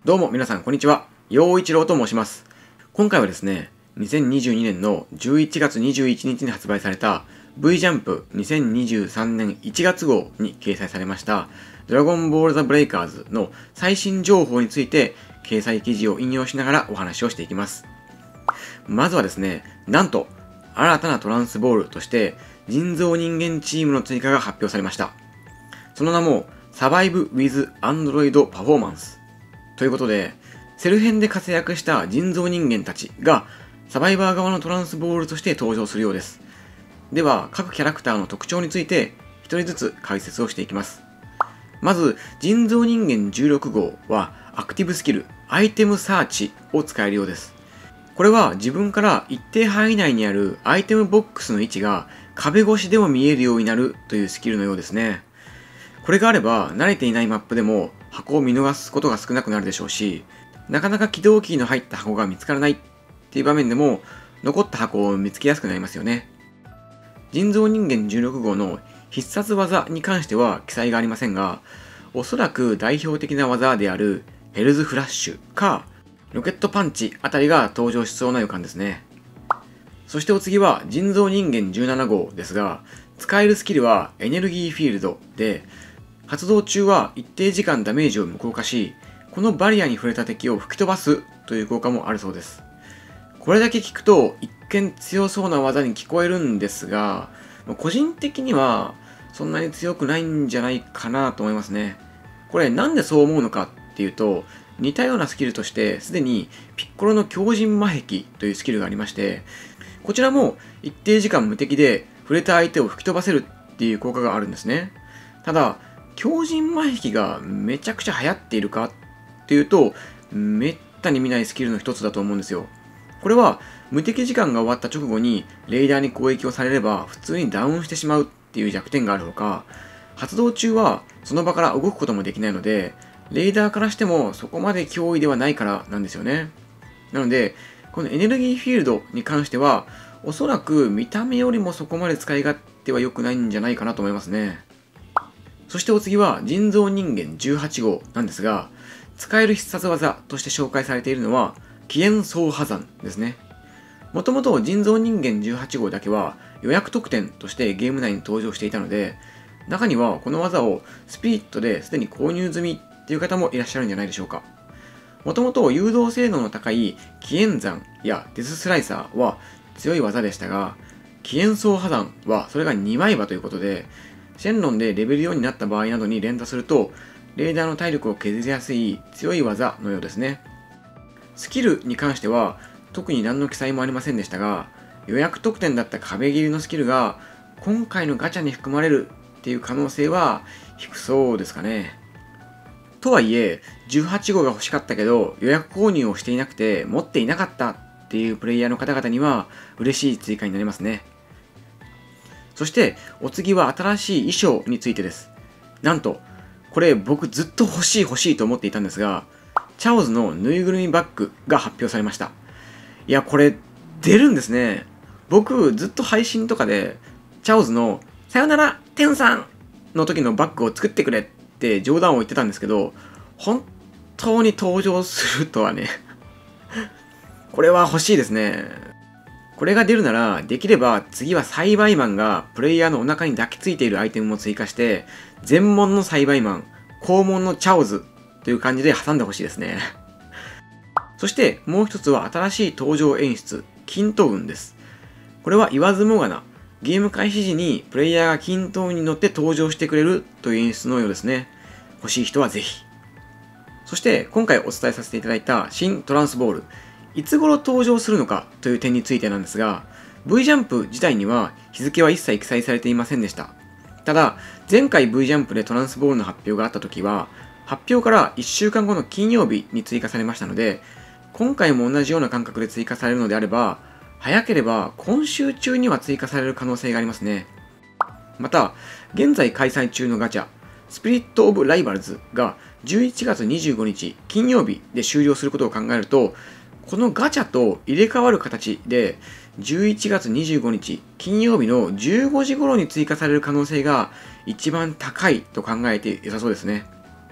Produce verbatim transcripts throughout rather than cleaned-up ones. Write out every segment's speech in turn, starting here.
どうも皆さんこんにちは。陽一郎と申します。今回はですね、にせんにじゅうにねんのじゅういちがつにじゅういちにちに発売された V ジャンプにせんにじゅうさんねんいちがつ号に掲載されましたドラゴンボールザブレイカーズの最新情報について掲載記事を引用しながらお話をしていきます。まずはですね、なんと新たなトランスボールとして人造人間チームの追加が発表されました。その名もサバイブ・ウィズ・アンドロイド・パフォーマンスということで、セル編で活躍した人造人間たちがサバイバー側のトランスボールとして登場するようです。では各キャラクターの特徴について一人ずつ解説をしていきます。まず人造人間じゅうろくごうはアクティブスキルアイテムサーチを使えるようです。これは自分から一定範囲内にあるアイテムボックスの位置が壁越しでも見えるようになるというスキルのようですね。これがあれば慣れていないマップでも箱を見逃すことが少なくなるでしょうし、なかなか起動キーの入った箱が見つからないっていう場面でも残った箱を見つけやすくなりますよね。人造人間じゅうろくごうの必殺技に関しては記載がありませんが、おそらく代表的な技であるヘルズフラッシュかロケットパンチあたりが登場しそうな予感ですね。そしてお次は人造人間じゅうななごうですが、使えるスキルはエネルギーフィールドで、発動中は一定時間ダメージを無効化し、このバリアに触れた敵を吹き飛ばすという効果もあるそうです。これだけ聞くと一見強そうな技に聞こえるんですが、個人的にはそんなに強くないんじゃないかなと思いますね。これなんでそう思うのかっていうと、似たようなスキルとしてすでにピッコロの強靭魔壁というスキルがありまして、こちらも一定時間無敵で触れた相手を吹き飛ばせるっていう効果があるんですね。ただ強靭魔壁がめちゃくちゃ流行っているかっていうと、めったに見ないスキルの一つだと思うんですよ。これは無敵時間が終わった直後にレーダーに攻撃をされれば普通にダウンしてしまうっていう弱点があるほか、発動中はその場から動くこともできないので、レーダーからしてもそこまで脅威ではないからなんですよね。なのでこのエネルギーフィールドに関してはおそらく見た目よりもそこまで使い勝手は良くないんじゃないかなと思いますね。そしてお次は人造人間じゅうはちごうなんですが、使える必殺技として紹介されているのは起源総破山ですね。もともと人造人間じゅうはちごうだけは予約特典としてゲーム内に登場していたので、中にはこの技をスピリットですでに購入済みっていう方もいらっしゃるんじゃないでしょうか。もともと誘導性能の高い起源山やデススライサーは強い技でしたが、起源総破山はそれがにまい刃ということで、シェンロンでレベルよんになった場合などに連打するとレーダーの体力を削りやすい強い技のようですね。スキルに関しては特に何の記載もありませんでしたが、予約特典だった壁切りのスキルが今回のガチャに含まれるっていう可能性は低そうですかね。とはいえじゅうはちごうが欲しかったけど予約購入をしていなくて持っていなかったっていうプレイヤーの方々には嬉しい追加になりますね。そしてお次は新しい衣装についてです。なんとこれ僕ずっと欲しい欲しいと思っていたんですが、チャオズのぬいぐるみバッグが発表されました。いやこれ出るんですね。僕ずっと配信とかでチャオズのさよならテンさんの時のバッグを作ってくれって冗談を言ってたんですけど、本当に登場するとはねこれは欲しいですね。これが出るなら、できれば次は栽培マンがプレイヤーのお腹に抱きついているアイテムも追加して、全門の栽培マン、後門のチャオズという感じで挟んでほしいですね。そしてもう一つは新しい登場演出、均等運です。これは言わずもがな、ゲーム開始時にプレイヤーが均等に乗って登場してくれるという演出のようですね。欲しい人はぜひ。そして今回お伝えさせていただいた新トランスボール、いつ頃登場するのかという点についてなんですが、 V ジャンプ自体には日付は一切記載されていませんでした。ただ前回 V ジャンプでトランスボールの発表があった時は発表からいっしゅうかんごの金曜日に追加されましたので、今回も同じような感覚で追加されるのであれば早ければ今週中には追加される可能性がありますね。また現在開催中のガチャスピリット・オブ・ライバルズがじゅういちがつにじゅうごにち金曜日で終了することを考えると、このガチャと入れ替わる形でじゅういちがつにじゅうごにち金曜日のじゅうごじ頃に追加される可能性が一番高いと考えて良さそうですね。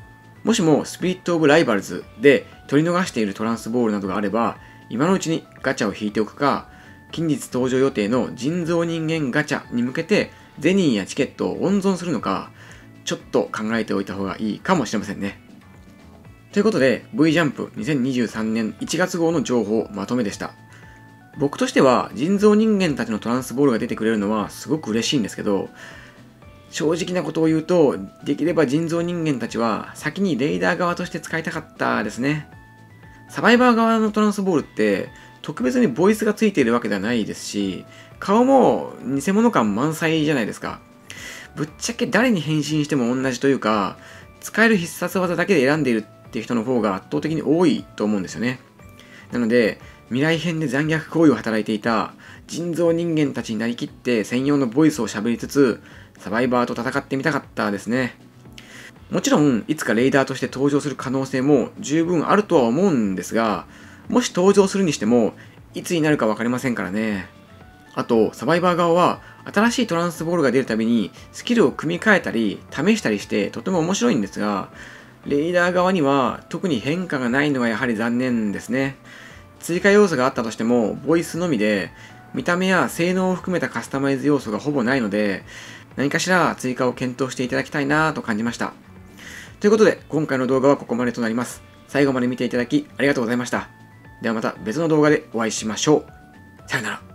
もしもスピリット・オブ・ライバルズで取り逃しているトランスボールなどがあれば、今のうちにガチャを引いておくか、近日登場予定の人造人間ガチャに向けてゼニーやチケットを温存するのか、ちょっと考えておいた方がいいかもしれませんね。ということで V ジャンプにせんにじゅうさんねんいちがつ号の情報まとめでした。僕としては人造人間たちのトランスボールが出てくれるのはすごく嬉しいんですけど、正直なことを言うと、できれば人造人間たちは先にレイダー側として使いたかったですね。サバイバー側のトランスボールって特別にボイスがついているわけではないですし、顔も偽物感満載じゃないですか。ぶっちゃけ誰に変身しても同じというか、使える必殺技だけで選んでいるっていう人の方が圧倒的に多いと思うんですよね。なので未来編で残虐行為を働いていた人造人間たちになりきって専用のボイスを喋りつつサバイバーと戦ってみたかったですね。もちろんいつかレイダーとして登場する可能性も十分あるとは思うんですが、もし登場するにしてもいつになるか分かりませんからね。あとサバイバー側は新しいトランスボールが出るたびにスキルを組み替えたり試したりしてとても面白いんですが、レイダー側には特に変化がないのがやはり残念ですね。追加要素があったとしてもボイスのみで、見た目や性能を含めたカスタマイズ要素がほぼないので、何かしら追加を検討していただきたいなと感じました。ということで今回の動画はここまでとなります。最後まで見ていただきありがとうございました。ではまた別の動画でお会いしましょう。さよなら。